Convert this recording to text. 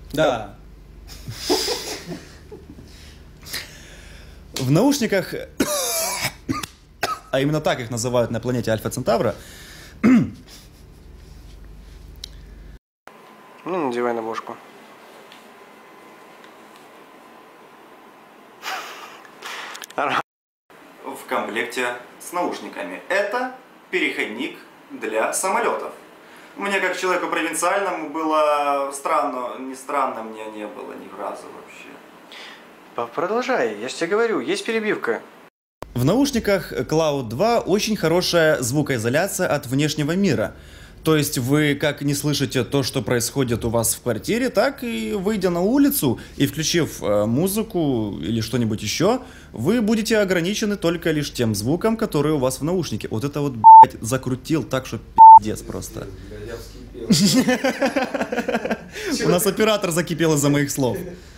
Да. В наушниках, а именно так их называют на планете Альфа Центавра. Ну, надевай на мушку. В комплекте с наушниками. Это переходник для самолетов. Мне, как человеку провинциальному, было странно, не странно мне не было ни разу вообще. Продолжай, я же тебе говорю, есть перебивка. В наушниках Cloud 2 очень хорошая звукоизоляция от внешнего мира. То есть вы как не слышите то, что происходит у вас в квартире, так и выйдя на улицу и включив музыку или что-нибудь еще, вы будете ограничены только лишь тем звуком, который у вас в наушнике. Вот это вот, блядь, закрутил так, что пиздец просто. У нас оператор закипел из-за моих слов.